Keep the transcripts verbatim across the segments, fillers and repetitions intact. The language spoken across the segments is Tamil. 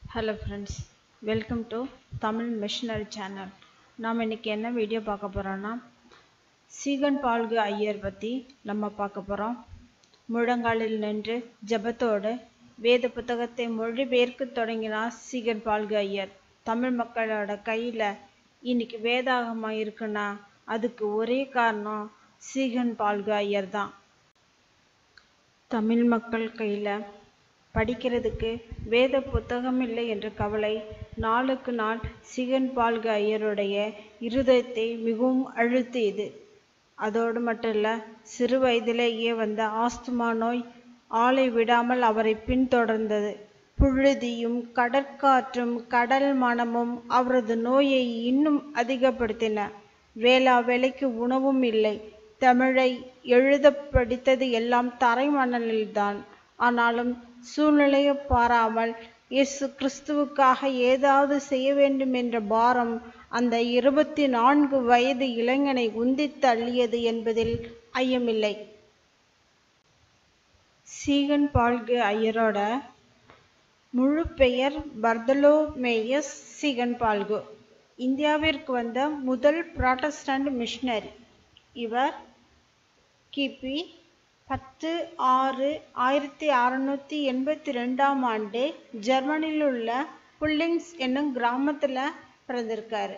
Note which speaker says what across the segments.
Speaker 1: Hello friends, welcome to Tamil Missionary Channel. நாம் இன்னைக்கு என்ன வீடியோ பார்க்க போறோம்னா சீகன் பால்கு ஐயர் பத்தி நம்ம பார்க்க போறோம். முழங்காலில் நின்று ஜெபத்தோடு வேத புத்தகத்தை மொழிபெயர்க்க தொடங்கினார் சீகன் பால்கு ஐயர். தமிழ் மக்களோட கையில இன்னைக்கு வேதாகமம் இருக்குன்னா அதுக்கு ஒரே காரணம் சீகன் பால்கு ஐயர் தான். தமிழ் மக்கள் கையில படிக்கிறதுக்கு வேத புத்தகம் இல்லை என்ற கவலை நாளுக்கு நாள் சீகன் பால்கு ஐயருடைய இருதயத்தை மிகவும் அழுத்தியது. அதோடு மட்டும் இல்லை, சிறு வயதிலேயே வந்த ஆஸ்துமா நோய் ஆளை விடாமல் அவரை பின்தொடர்ந்தது. புழுதியும் கடற்காற்றும் கடல் மணமும் அவரது நோயை இன்னும் அதிகப்படுத்தின. வேளா வேலைக்கு உணவும் இல்லை. தமிழை எழுத படித்தது எல்லாம் தரை மணலில்தான். ஆனாலும் சூழ்நிலையை பாராமல் இயேசு கிறிஸ்துவுக்காக ஏதாவது செய்ய வேண்டும் என்ற பாரம் அந்த இருபத்தி நான்கு வயது இளைஞனை உந்தி தள்ளியது என்பதில் ஐயமில்லை. சீகன் பால்கு ஐயரோட முழு பெயர் பர்தலோமேயஸ் சீகன் பால்கு. இந்தியாவிற்கு வந்த முதல் புராட்டஸ்டன்ட் மிஷனரி. இவர் கிபி பத்து ஆறு ஆயிரத்தி அறுநூத்தி எண்பத்தி ரெண்டாம் ஆண்டு ஜெர்மனியில் உள்ள புல்லிங்ஸ் என்னும் கிராமத்துல பிறந்திருக்காரு.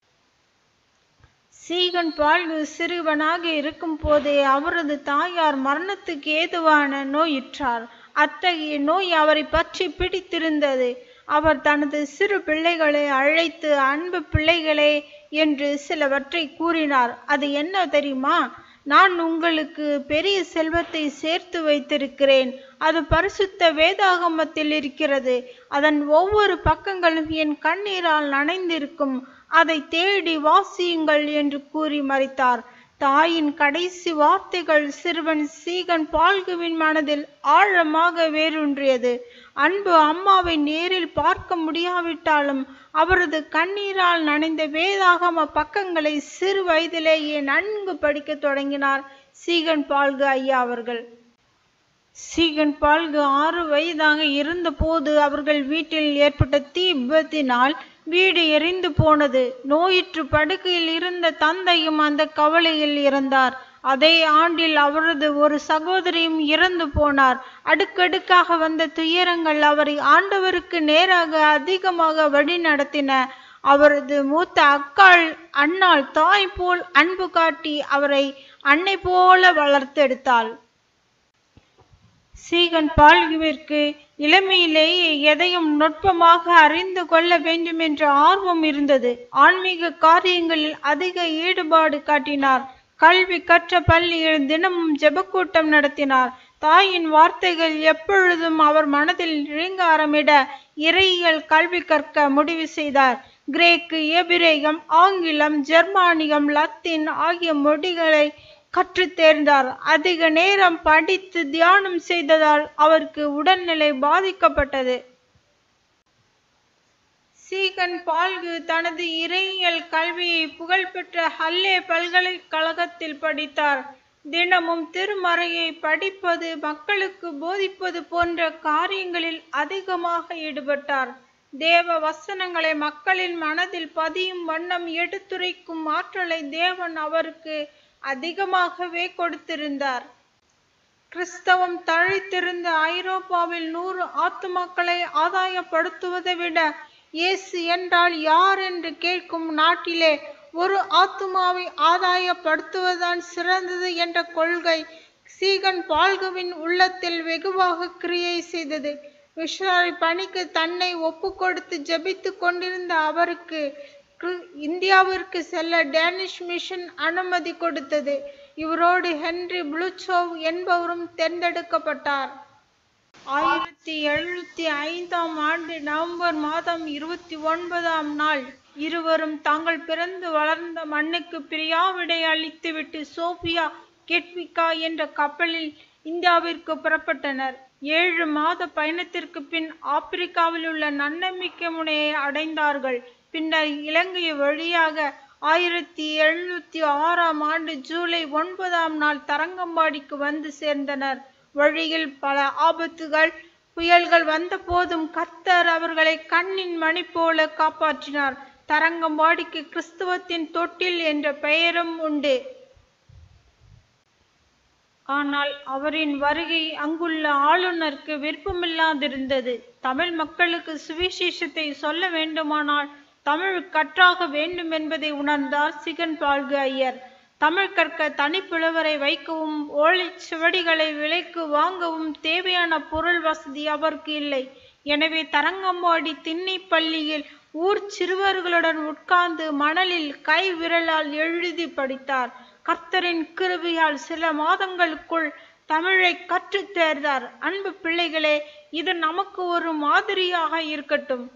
Speaker 1: சீகன் பால்கு சிறுவனாக இருக்கும் போதே அவரது தாயார் மரணத்துக்கு ஏதுவான நோயுற்றார். அத்தகைய நோய் அவரை பற்றி பிடித்திருந்தது. அவர் தனது சிறு பிள்ளைகளை அழைத்து அன்பு பிள்ளைகளே என்று சிலவற்றை கூறினார். அது என்ன தெரியுமா? நான் உங்களுக்கு பெரிய செல்வத்தை சேர்த்து வைத்திருக்கிறேன். அது பரிசுத்த வேதாகமத்தில் இருக்கிறது. அதன் ஒவ்வொரு பக்கங்களும் என் கண்ணீரால் நனைந்திருக்கும். அதை தேடி வாசியுங்கள் என்று கூறி மறைத்தார். தாயின் கடைசி வார்த்தைகள் சிறுவன் சீகன் பால்குவின் மனதில் ஆழமாக வேரூன்றியது. அன்பு அம்மாவை நேரில் பார்க்க முடியாவிட்டாலும் அவரது கண்ணீரால் நனைந்த வேதாகம பக்கங்களை சிறு வயதிலேயே நன்கு படிக்க தொடங்கினார் சீகன் பால்கு ஐயா அவர்கள். சீகன் பால்கு ஆறு வயதாக இருந்த போது அவர்கள் வீட்டில் ஏற்பட்ட தீ விபத்தினால் வீடு எரிந்து போனது. நோயுற்று படுக்கையில் இருந்த தந்தையும் அந்த கவலையில் இறந்தார். அதே ஆண்டில் அவரது ஒரு சகோதரியும் இறந்து போனார். அடுக்கடுக்காக வந்த துயரங்கள் அவரை ஆண்டவருக்கு நேராக அதிகமாக வழி நடத்தின. அவரது மூத்த அக்காள் அன்னாள் தாய் போல் அன்பு காட்டி அவரை அன்னை போல வளர்த்தெடுத்தாள். சீகன் பால்குவிற்கு இளமையிலேயே எதையும் நுட்பமாக அறிந்து கொள்ள வேண்டும் என்ற ஆர்வம் இருந்தது. ஆன்மீக காரியங்களில் அதிக ஈடுபாடு காட்டினார். கல்வி கற்ற பள்ளியில் தினமும் ஜெபக்கூட்டம் நடத்தினார். தாயின் வார்த்தைகள் எப்பொழுதும் அவர் மனதில் ரீங்காரமிட இறையியல் கல்வி கற்க முடிவு செய்தார். கிரேக்கு, எபிரேயம், ஆங்கிலம், ஜெர்மானியம், லத்தீன் ஆகிய மொழிகளை கற்று தேர்ந்தார். அதிக நேரம் படித்து தியானம் செய்ததால் அவருக்கு உடல்நிலை பாதிக்கப்பட்டது. சீகன் பால்கு தனது இறையியல் கல்வியை புகழ்பெற்ற ஹல்லே பல்கலைக்கழகத்தில் படித்தார். தினமும் திருமறையை படிப்பது, மக்களுக்கு போதிப்பது போன்ற காரியங்களில் அதிகமாக ஈடுபட்டார். தேவ வசனங்களை மக்களின் மனதில் பதியும் வண்ணம் எடுத்துரைக்கும் ஆற்றலை தேவன் அவருக்கு அதிகமாகவே கொடுத்திருந்தார். கிறிஸ்தவம் தழைத்திருந்த ஐரோப்பாவில் நூறு ஆத்துமாக்களை ஆதாயப்படுத்துவதை விட இயேசு என்றால் யார் என்று கேட்கும் நாட்டிலே ஒரு ஆத்துமாவை ஆதாயப்படுத்துவதுதான் சிறந்தது என்ற கொள்கை சீகன் பால்குவின் உள்ளத்தில் வெகுவாக கிரியை செய்தது. மிஷனரி பணிக்கு தன்னை ஒப்பு கொடுத்து ஜெபித்து கொண்டிருந்த அவருக்கு இந்தியாவிற்கு செல்ல டேனிஷ் மிஷன் அனுமதி கொடுத்தது. இவரோடு ஹென்றி ப்ளூச்சோவ் என்பவரும் தேர்ந்தெடுக்கப்பட்டார். ஆயிரத்தி எழுநூத்தி ஐந்தாம் ஆண்டு நவம்பர் மாதம் இருபத்தி ஒன்பதாம் நாள் இருவரும் தாங்கள் பிறந்து வளர்ந்த மண்ணுக்கு பிரியாவிடை அளித்துவிட்டு சோபியா கெட்விகா என்ற கப்பலில் இந்தியாவிற்கு புறப்பட்டனர். ஏழு மாத பயணத்திற்கு பின் ஆப்பிரிக்காவில் உள்ள நன்னம்பிக்கை முனையை அடைந்தார்கள். பின்னர் இலங்கை வழியாக ஆயிரத்தி எழுநூத்தி ஆறாம் ஆண்டு ஜூலை ஒன்பதாம் நாள் தரங்கம்பாடிக்கு வந்து சேர்ந்தனர். வழியில் பல ஆபத்துகள் புயல்கள் வந்த போதும் கர்த்தர் அவர்களை கண்ணின் மணி போல காப்பாற்றினார். தரங்கம்பாடிக்கு கிறிஸ்துவத்தின் தொட்டில் என்ற பெயரும் உண்டு. ஆனால் அவரின் வருகை அங்குள்ள ஆளுநருக்கு விருப்பமில்லாதிருந்தது. தமிழ் மக்களுக்கு சுவிசேஷத்தை சொல்ல வேண்டுமானால் தமிழ் கற்றாக வேண்டும் என்பதை உணர்ந்தார் சிகன் பால்கு ஐயர். தமிழ் கற்க தனிப்புலவரை வைக்கவும் ஓலை சுவடிகளை விலைக்கு வாங்கவும் தேவையான பொருள் வசதி அவருக்கு இல்லை. எனவே தரங்கம்பாடி திண்ணை பள்ளியில் ஊர் சிறுவர்களுடன் உட்கார்ந்து மணலில் கை விரலால் எழுதி படித்தார். கர்த்தரின் கிருபையால் சில மாதங்களுக்குள் தமிழை கற்றுத் தேர்ந்தார். அன்பு பிள்ளைகளே, இது நமக்கு ஒரு மாதிரியாக இருக்கட்டும்.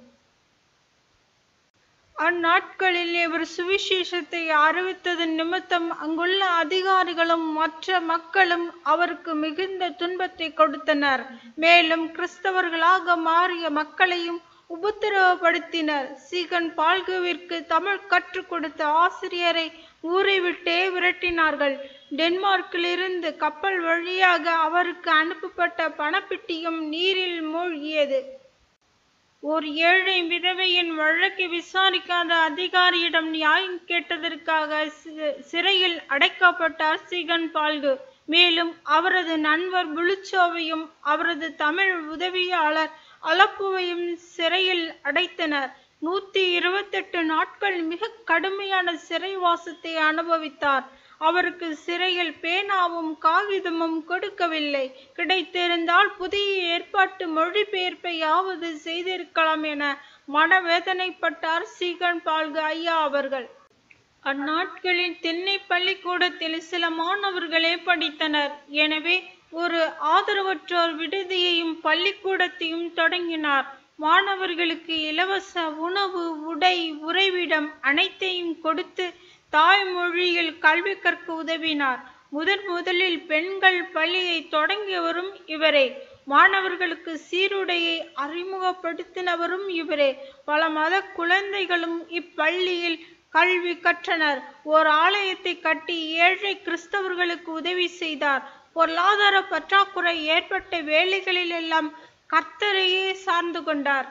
Speaker 1: அந்நாட்களில் இவர் சுவிசேஷத்தை அறிவித்தது நிமித்தம் அங்குள்ள அதிகாரிகளும் மற்ற மக்களும் அவருக்கு மிகுந்த துன்பத்தை கொடுத்தனர். மேலும் கிறிஸ்தவர்களாக மாறிய மக்களையும் உபத்திரவப்படுத்தினர். சீகன் பால்குவிற்கு தமிழ் கற்றுக் கொடுத்த ஆசிரியரை ஊரை விட்டே விரட்டினார்கள். டென்மார்க்கிலிருந்து கப்பல் வழியாக அவருக்கு அனுப்பப்பட்ட பணப்பெட்டியும் நீரில் மூழ்கியது. ஓர் ஏழை விதவையின் வழக்கை விசாரிக்காத அதிகாரியிடம் நியாயம் கேட்டதற்காக சிறையில் அடைக்கப்பட்டார் சீகன் பால்கு. மேலும் அவரது நண்பர் புளுச்சோவையும் அவரது தமிழ் உதவியாளர் அலப்புவையும் சிறையில் அடைத்தனர். நூத்தி இருபத்தெட்டு நாட்கள் மிக கடுமையான சிறைவாசத்தை அனுபவித்தார். அவருக்கு சிறையில் பேனாவும் காகிதமும் கொடுக்கவில்லை. கிடைத்திருந்தால் புதிய ஏற்பாட்டு மொழிபெயர்ப்பையாவது செய்திருக்கலாம் என மனவேதனைப்பட்டார் சீகன் பால்கு ஐயா அவர்கள். அந்நாட்களில் திண்ணை பள்ளிக்கூடத்தில் சில மாணவர்களே படித்தனர். எனவே ஒரு ஆதரவற்றோர் விடுதியையும் பள்ளிக்கூடத்தையும் தொடங்கினார். மாணவர்களுக்கு இலவச உணவு, உடை, உறைவிடம் அனைத்தையும் கொடுத்து தாய்மொழியில் கல்வி கற்க உதவினார். முதன் முதலில் பெண்கள் பள்ளியை தொடங்கியவரும் இவரே. மாணவர்களுக்கு சீருடையை அறிமுகப்படுத்தினவரும் இவரே. பல மத குழந்தைகளும் இப்பள்ளியில் கல்வி கற்றனர். ஓர் ஆலயத்தை கட்டி ஏழை கிறிஸ்தவர்களுக்கு உதவி செய்தார். பொருளாதார பற்றாக்குறை ஏற்பட்ட வேலைகளில் எல்லாம் கர்த்தரையே சார்ந்து கொண்டார்.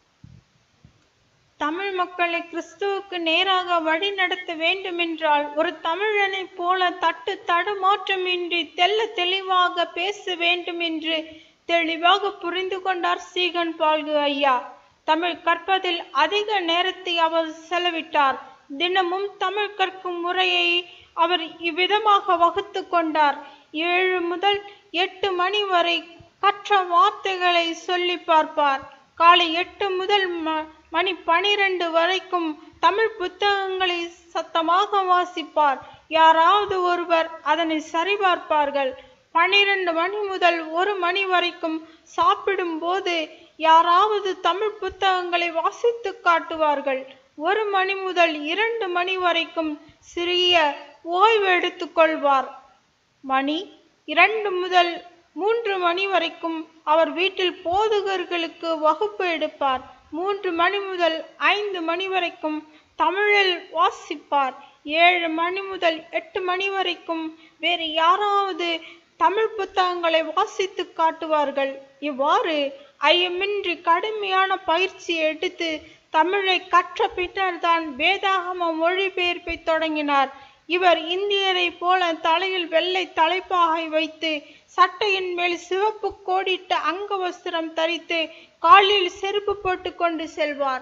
Speaker 1: தமிழ் மக்களை கிறிஸ்துவுக்கு நேராக வழி நடத்த வேண்டுமென்றால் ஒரு தமிழனை போல தட்டு தடுமாற்றமின்றி தெல்ல தெளிவாக பேச வேண்டும் என்று தெளிவாக புரிந்து கொண்டார் சீகன் பால்கு ஐயா. தமிழ் கற்பதில் அதிக நேரத்தை அவர் செலவிட்டார். தினமும் தமிழ் கற்கும் முறையை அவர் இவ்விதமாக வகுத்து கொண்டார். ஏழு முதல் எட்டு மணி வரை கற்ற வார்த்தைகளை சொல்லி பார்ப்பார். காலை எட்டு முதல் மணி பனிரெண்டு வரைக்கும் தமிழ் புத்தகங்களை சத்தமாக வாசிப்பார். யாராவது ஒருவர் அதனை சரிபார்ப்பார்கள். பனிரெண்டு மணி முதல் ஒரு மணி வரைக்கும் சாப்பிடும் போது யாராவது தமிழ் புத்தகங்களை வாசித்து காட்டுவார்கள். ஒரு மணி முதல் இரண்டு மணி வரைக்கும் சிறிய ஓய்வு எடுத்துக் கொள்வார். மணி இரண்டு முதல் மூன்று மணி வரைக்கும் அவர் வீட்டில் போதகர்களுக்கு வகுப்பு எடுப்பார். மூன்று மணி முதல் ஐந்து மணி வரைக்கும் தமிழில் வாசிப்பார். ஏழு மணி முதல் எட்டு மணி வரைக்கும் வேறு யாராவது தமிழ் புத்தகங்களை வாசித்து காட்டுவார்கள். இவ்வாறு ஐயமின்றி கடுமையான பயிற்சி எடுத்து தமிழை கற்ற பின்னர் தான் வேதாகம மொழிபெயர்ப்பை தொடங்கினார். இவர் இந்தியரை போல தலையில் வெள்ளை தலைப்பாகை வைத்து சட்டையின் மேல் சிவப்பு கோடிட்ட அங்க வஸ்திரம் தரித்து காலில் செருப்பு போட்டு கொண்டு செல்வார்.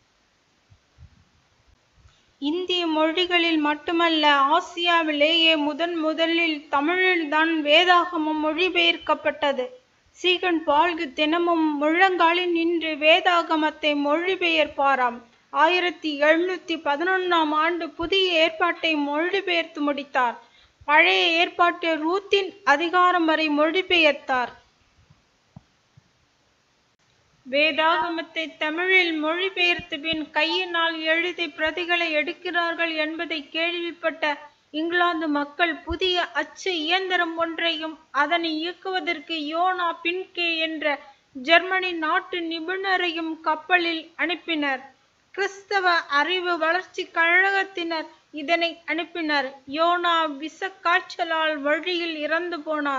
Speaker 1: இந்திய மொழிகளில் மட்டுமல்ல, ஆசியாவிலேயே முதன் முதலில் தமிழில்தான் வேதாகமம் மொழிபெயர்க்கப்பட்டது. சீகன் பால்கு தினமும் முழங்காலில் நின்று வேதாகமத்தை மொழிபெயர்ப்பாராம். ஆயிரத்தி எழுநூத்தி பதினொன்னாம் ஆண்டு புதிய ஏற்பாட்டை மொழிபெயர்த்து முடித்தார். பழைய ஏற்பாட்டை ரூத்தின் அதிகாரம் வரை மொழிபெயர்த்தார். வேதாகமத்தை தமிழில் மொழிபெயர்த்து பின் கையினால் எழுதி பிரதிகளை எடுக்கிறார்கள் என்பதை கேள்விப்பட்ட இங்கிலாந்து மக்கள் புதிய அச்சு இயந்திரம் ஒன்றையும் அதனை இயக்குவதற்கு யோனா பின்கே என்ற ஜெர்மனி நாட்டு நிபுணரையும் கப்பலில் அனுப்பினர். கிறிஸ்தவ அறிவு வளர்ச்சி கழகத்தினர் இதனை அனுப்பினர். யோனா விஷ காய்ச்சலால் வழியில் இறந்து போனார்.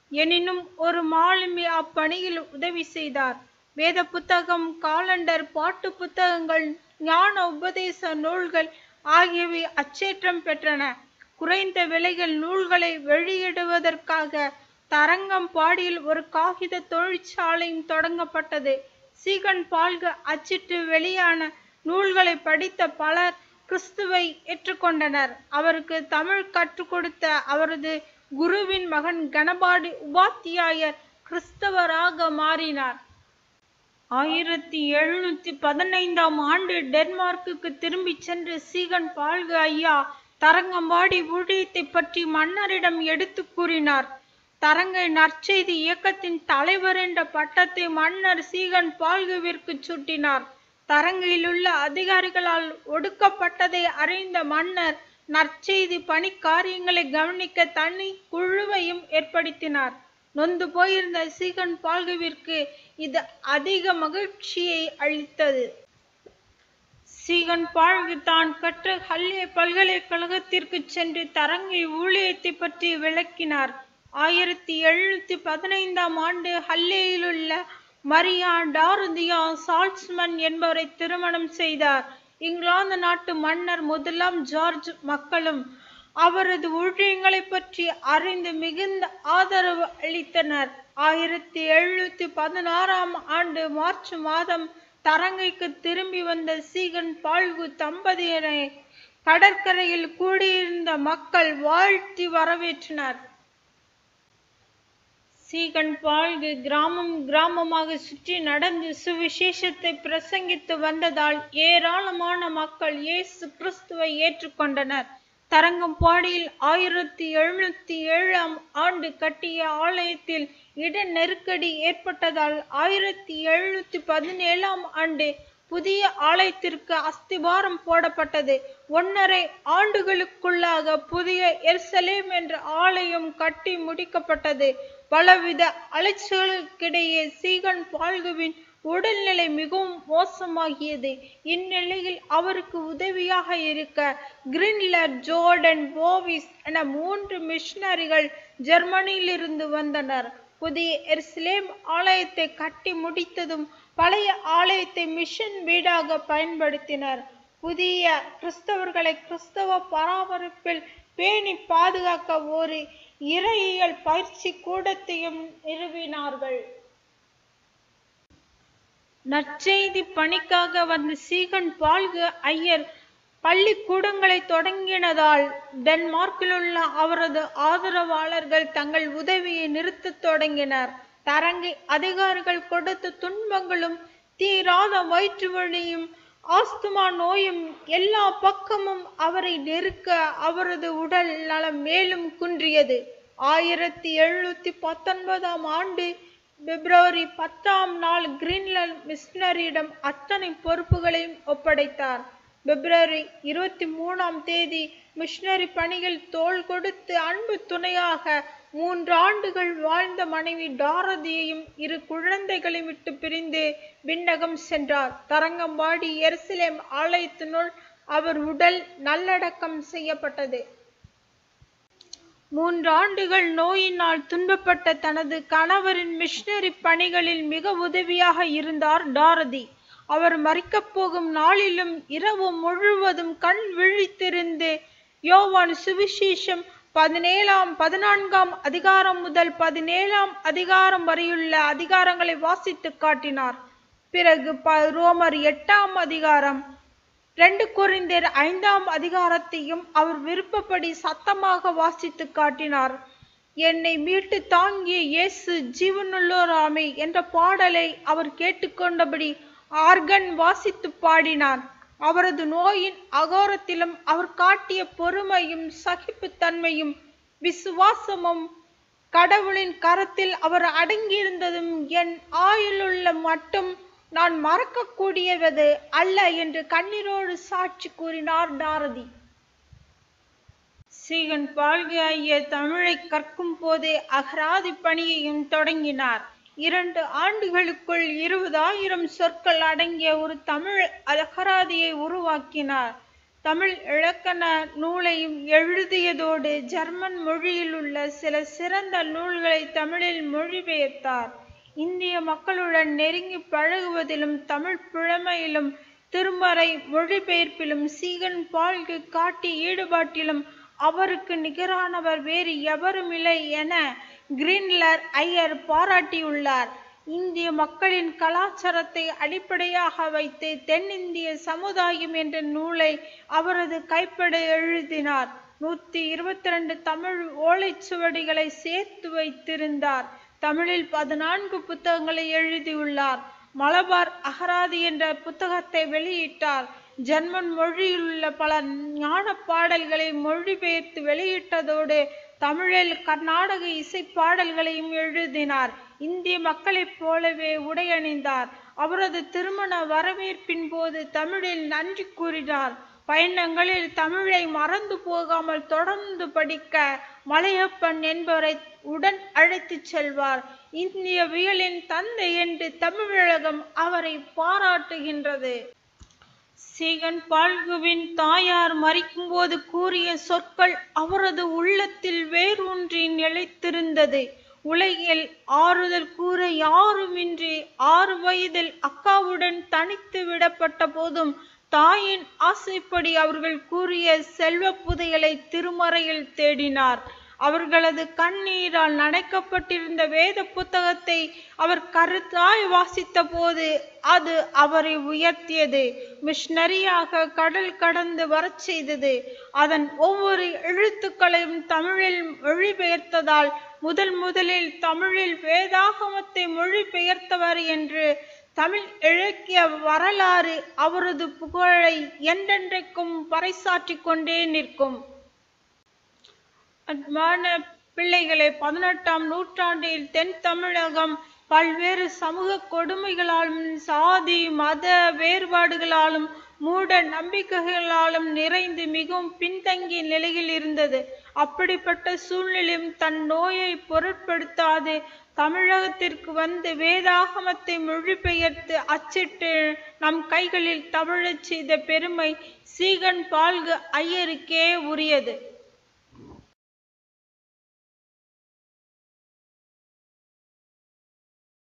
Speaker 1: எனினும் ஒரு மாலுமி அப்பணியில் உதவி செய்தார். வேத புத்தகம், காலண்டர், பாட்டு புத்தகங்கள், ஞான உபதேச நூல்கள் ஆகியவை அச்சேற்றம் பெற்றன. குறைந்த விலையில் நூல்களை வெளியிடுவதற்காக தரங்கம்பாடியில் ஒரு காகித தொழிற்சாலையும் தொடங்கப்பட்டது. சீகன் பால்கு அச்சிட்டு வெளியான நூல்களை படித்த பலர் கிறிஸ்துவை ஏற்றுக்கொண்டனர். அவருக்கு தமிழ் கற்றுக் கொடுத்த அவரது குருவின் மகன் கணபாடி உபாத்தியாயர் கிறிஸ்தவராக மாறினார். ஆயிரத்தி எழுநூத்தி பதினைந்தாம் ஆண்டு டென்மார்க்குக்கு திரும்பி சென்று சீகன் பால்கு ஐயா தரங்கம்பாடி ஊழியத்தை பற்றி மன்னரிடம் எடுத்து கூறினார். தரங்கை நற்செய்தி இயக்கத்தின் தலைவர் என்ற பட்டத்தை மன்னர் சீகன் பால்குவிற்கு சூட்டினார். தரங்கையிலுள்ள அதிகாரிகளால் ஒடுக்கப்பட்டதை அறிந்த மன்னர் நற்செய்தி பணி காரியங்களை கவனிக்க தனி குழுவையும் ஏற்படுத்தினார். நொந்து போயிருந்த சீகன் பால்குவிற்கு இது அதிக மகிழ்ச்சியை அளித்தது. சீகன் பால்கு தான் கற்ற ஹல்லே பல்கலைக்கழகத்திற்கு சென்று தரங்கை ஊழியத்தை பற்றி விளக்கினார். ஆயிரத்தி எழுநூத்தி பதினைந்தாம் ஆண்டு ஹல்லேயிலுள்ள மரியா டாருதியா சால்ஸ்மன் என்பவரை திருமணம் செய்தார். இங்கிலாந்து நாட்டு மன்னர் முதலாம் ஜார்ஜ் மக்களும் அவரது ஊழியங்களை பற்றி அறிந்து மிகுந்த ஆதரவு அளித்தனர். ஆயிரத்தி எழுநூத்தி பதினாறாம் ஆண்டு மார்ச் மாதம் தரங்கைக்கு திரும்பி வந்த சீகன் பால்கு தம்பதியரை கடற்கரையில் கூடியிருந்த மக்கள் வாழ்த்தி வரவேற்றனர். சீகன் பால்கு கிராமம் கிராமமாக சுற்றி நடந்து சுவிசேஷத்தை பிரசங்கித்து வந்ததால் ஏராளமான மக்கள் இயேசு கிறிஸ்துவை ஏற்றுக்கொண்டனர். தரங்கம்பாடியில் ஆயிரத்தி எழுநூத்தி ஏழாம் ஆண்டு கட்டிய ஆலயத்தில் இட நெருக்கடி ஏற்பட்டதால் ஆயிரத்தி எழுநூத்தி பதினேழாம் ஆண்டு புதிய ஆலயத்திற்கு அஸ்திபாரம் போடப்பட்டது. ஒன்னரை ஆண்டுகளுக்குள்ளாக புதிய எருசலேம் என்ற ஆலயம் கட்டி முடிக்கப்பட்டது. பலவித அலைச்சல்களுக்கிடையே சீகன் பால்குவின் உடல்நிலை மிகவும் மோசமாகியது. இந்நிலையில் அவருக்கு உதவியாக இருக்க கிரின்லர், ஜோர்டன், போவிஸ் என மூன்று மிஷனரிகள் ஜெர்மனியிலிருந்து வந்தனர். புதிய எருசலேம் ஆலயத்தை கட்டி முடித்ததும் பழைய ஆலயத்தை மிஷன் வீடாக பயன்படுத்தினர். புதிய கிறிஸ்தவர்களை கிறிஸ்தவ பராமரிப்பில் பேணி பாதுகாக்க ஒரு இறையியல் பயிற்சி கூடத்தையும் நிறுவினார்கள். நற்செய்தி பணிக்காக வந்த சீகன் பால்கு ஐயர் பள்ளிக்கூடங்களை தொடங்கினதால் டென்மார்க்கிலுள்ள அவரது ஆதரவாளர்கள் தங்கள் உதவியை நிறுத்த தொடங்கினர். தரங்கை அதிகாரிகள் கொடுத்த துன்பங்களும் தீராத வயிற்று வலியும் ஆஸ்துமா நோயும் எல்லா பக்கமும் அவரை நெருக்க அவரது உடல் நலம் மேலும் குன்றியது. ஆயிரத்தி எழுநூத்தி பத்தொன்பதாம் ஆண்டு பிப்ரவரி பத்தாம் நாள் கிரீன்லாந்து மிஷனரியிடம் அத்தனை பொறுப்புகளையும் ஒப்படைத்தார். பிப்ரவரி இருபத்தி மூணாம் தேதி மிஷனரி பணியில் தோள் கொடுத்து அன்பு துணையாக மூன்று ஆண்டுகள் வாழ்ந்த மனைவி டாரதியையும் இரு குழந்தைகளையும் விட்டு பிரிந்து விண்ணகம் சென்றார். தரங்கம்பாடி எருசலேம் ஆலயத்தினுள் அவர் உடல் நல்லடக்கம் செய்யப்பட்டது. மூன்று ஆண்டுகள் நோயினால் துன்பப்பட்ட தனது கணவரின் மிஷனரி பணிகளில் மிக உதவியாக இருந்தார் டாரதி. அவர் மரிக்கப் போகும் நாளிலும் இரவு முழுவதும் கண் விழித்திருந்து யோவான் சுவிசேஷம் பதினேழாம் பதினான்காம் அதிகாரம் முதல் பதினேழாம் அதிகாரம் வரையுள்ள அதிகாரங்களை வாசித்து காட்டினார். பிறகு ரோமர் எட்டாம் அதிகாரம், ரெண்டு கொரிந்தியர் ஐந்தாம் அதிகாரத்தையும் அவர் விருப்பப்படி சத்தமாக வாசித்து காட்டினார். என்னை மீட்டு தாங்கிய இயேசு ஜீவனுள்ளோராமே என்ற பாடலை அவர் கேட்டுக்கொண்டபடி ஆர்கன் வாசித்து பாடினார். அவரது நோயின் அகோரத்திலும் அவர் காட்டிய பொறுமையும் சகிப்புத்தன்மையும் விசுவாசமும் கடவுளின் கரத்தில் அவர் அடங்கியிருந்ததும் என் ஆயுளுள்ள மட்டும் நான் மறக்கக்கூடியவது அல்ல என்று கண்ணீரோடு சாட்சி கூறினார் டாரதி. சீகன் பால்கு ஐயர் தமிழை கற்கும் போதே அகராதி பணியையும் தொடங்கினார். இரண்டு ஆண்டுகளுக்குள் இருபதாயிரம் சொற்கள் அடங்கிய ஒரு தமிழ் அகராதியை உருவாக்கினார். தமிழ் இலக்கண நூலையும் எழுதியதோடு ஜெர்மன் மொழியில் உள்ள சில சிறந்த நூல்களை தமிழில் மொழிபெயர்த்தார். இந்திய மக்களுடன் நெருங்கி பழகுவதிலும் தமிழ் புலமையிலும் திருமறை மொழிபெயர்ப்பிலும் சீகன் பால்கு காட்டிய ஈடுபாட்டிலும் அவருக்கு நிகரானவர் வேறு எவருமில்லை என கிரீன்லர் ஐயர் பாராட்டியுள்ளார். இந்திய மக்களின் கலாச்சாரத்தை அடிப்படையாக வைத்து தென்னிந்திய சமுதாயம் என்ற நூலை அவரது கைப்பட எழுதினார். நூத்தி இருபத்தி ரெண்டு தமிழ் ஓலைச்சுவடிகளை சேர்த்து வைத்திருந்தார். தமிழில் பதினான்கு புத்தகங்களை எழுதியுள்ளார். மலபார் அகராதி என்ற புத்தகத்தை வெளியிட்டார். ஜெர்மன் மொழியில் உள்ள பல ஞான பாடல்களை மொழிபெயர்த்து வெளியிட்டதோடு தமிழில் கர்நாடக இசை பாடல்களையும் எழுதினார். இந்திய மக்களைப் போலவே உடையணிந்தார். அவரது திருமண வரவேற்பின் போது தமிழில் நன்றி கூறினார். பயணங்களில் தமிழை மறந்து போகாமல் தொடர்ந்து படிக்க மலையப்பன் என்பவரை உடன் அழைத்து செல்வார். இந்தியவியலின் தந்தை என்று தமிழகம் அவரை பாராட்டுகின்றது. சீகன் பால்குவின் தாயார் மரிக்கும் போது கூறிய சொற்கள் அவரது உள்ளத்தில் வேரூன்றி நிலைத்திருந்தது. உலகில் ஆறுதல் கூற யாருமின்றி ஆறு வயதில் அக்காவுடன் தனித்து விடப்பட்ட போதும் தாயின் ஆசைப்படி அவர்கள் கூறிய செல்வ புதையலை திருமறையில் தேடினார். அவர்களது கண்ணீரால் நனைக்கப்பட்டிருந்த வேத புத்தகத்தை அவர் கருத்தாய் வாசித்த போது அது அவரை உயர்த்தியது. மிஷனரியாக கடல் கடந்து வரச் செய்தது. அதன் ஒவ்வொரு எழுத்துக்களையும் தமிழில் மொழிபெயர்த்ததால் முதல் முதலில் தமிழில் வேதாகமத்தை மொழிபெயர்த்தவர் என்று தமிழ் இலக்கிய வரலாறு அவரது புகழை என்றென்றைக்கும் பறைசாற்றிக் கொண்டே நிற்கும். அன்பான பிள்ளைகளை, பதினெட்டாம் நூற்றாண்டில் தென் தமிழகம் பல்வேறு சமூக கொடுமைகளாலும் சாதி மத வேறுபாடுகளாலும் மூட நம்பிக்கைகளாலும் நிறைந்து மிகவும் பின்தங்கிய நிலையில் இருந்தது. அப்படிப்பட்ட சூழ்நிலையும் தன் நோயை பொருட்படுத்தாது தமிழகத்திற்கு வந்து வேதாகமத்தை மொழிபெயர்த்து அச்சிட்டு நம் கைகளில் தமிழச் செய்த பெருமை சீகன் பால்கு ஐயருக்கே உரியது.